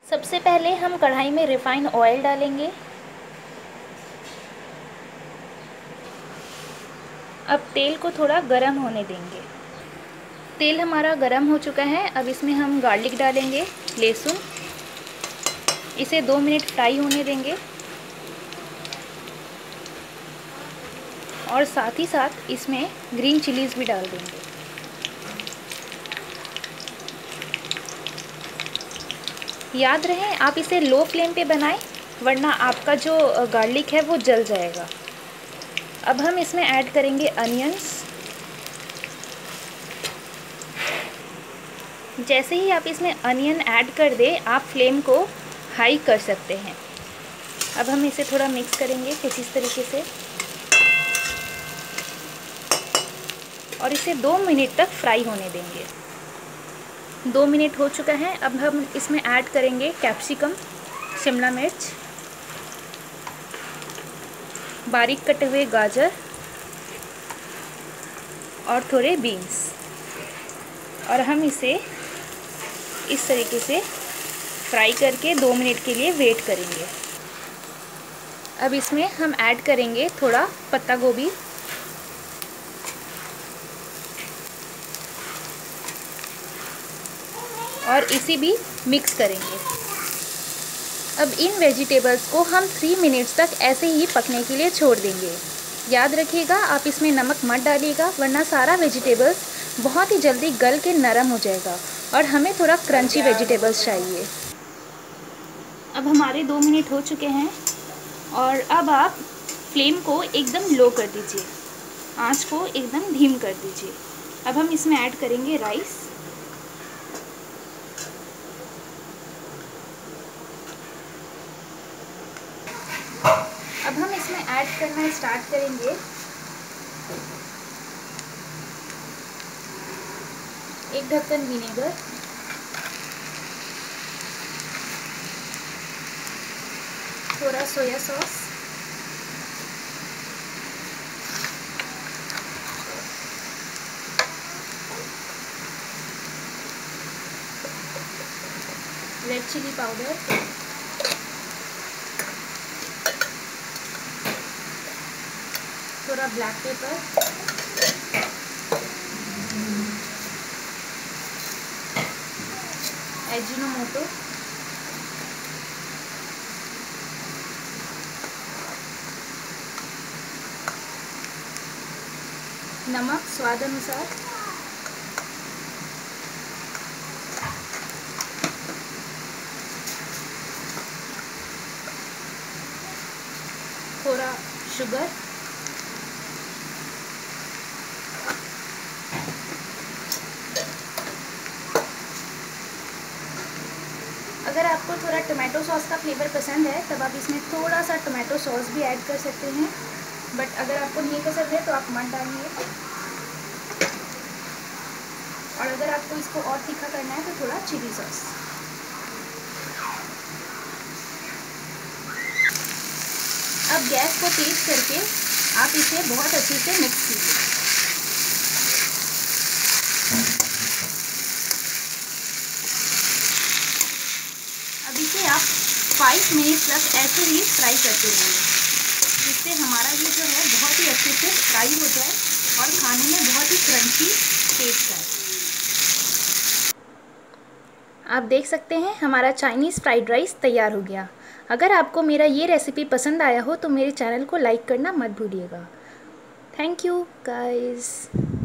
सबसे पहले हम कढ़ाई में रिफाइंड ऑयल डालेंगे। अब तेल को थोड़ा गरम होने देंगे। तेल हमारा गरम हो चुका है। अब इसमें हम गार्लिक डालेंगे, लहसुन। इसे 2 मिनट फ्राई होने देंगे और साथ ही साथ इसमें ग्रीन चिलीज़ भी डाल देंगे। याद रहे आप इसे लो फ्लेम पे बनाएं, वरना आपका जो गार्लिक है वो जल जाएगा। अब हम इसमें ऐड करेंगे अनियंस। जैसे ही आप इसमें अनियन ऐड कर दें, आप फ्लेम को हाई कर सकते हैं। अब हम इसे थोड़ा मिक्स करेंगे कुछ इस तरीके से और इसे 2 मिनट तक फ्राई होने देंगे। 2 मिनट हो चुका है। अब हम इसमें ऐड करेंगे कैप्सिकम, शिमला मिर्च, बारीक कटे हुए गाजर और थोड़े बीन्स, और हम इसे इस तरीके से फ्राई करके 2 मिनट के लिए वेट करेंगे। अब इसमें हम ऐड करेंगे थोड़ा पत्ता गोभी और इसे भी मिक्स करेंगे। अब इन वेजिटेबल्स को हम 3 मिनट्स तक ऐसे ही पकने के लिए छोड़ देंगे। याद रखिएगा आप इसमें नमक मत डालिएगा, वरना सारा वेजिटेबल्स बहुत ही जल्दी गल के नरम हो जाएगा और हमें थोड़ा क्रंची वेजिटेबल्स चाहिए। अब हमारे 2 मिनट हो चुके हैं और अब आप फ्लेम को एकदम लो कर दीजिए, आंच को एकदम धीम कर दीजिए। अब हम इसमें ऐड करेंगे राइस। अब हम इसमें ऐड करना स्टार्ट करेंगे 1 ढक्कन विनेगर, थोड़ा soya sauce, red chilli powder, थोड़ा ब्लैक पेपर, एजिनोमोटो, नमक स्वाद अनुसार, थोड़ा शुगर, अगर आपको थोड़ा टोमेटो सॉस का फ्लेवर पसंद है तब आप इसमें थोड़ा सा टोमेटो सॉस भी ऐड कर सकते हैं, बट अगर आपको नहीं पसंद है तो आप मत डालिए। और अगर आपको इसको और तीखा करना है तो थोड़ा चिली सॉस। अब गैस को तेज करके आप इसे बहुत अच्छे से मिक्स कीजिए। अब इसे आप 5 मिनट तक ऐसे ही फ्राई करते रहिए, जिससे हमारा ये जो है बहुत ही अच्छे से फ्राई हो जाए और खाने में बहुत ही क्रंची टेस्ट आए। आप देख सकते हैं हमारा चाइनीज़ फ्राइड राइस तैयार हो गया। अगर आपको मेरा ये रेसिपी पसंद आया हो तो मेरे चैनल को लाइक करना मत भूलिएगा। Thank you guys.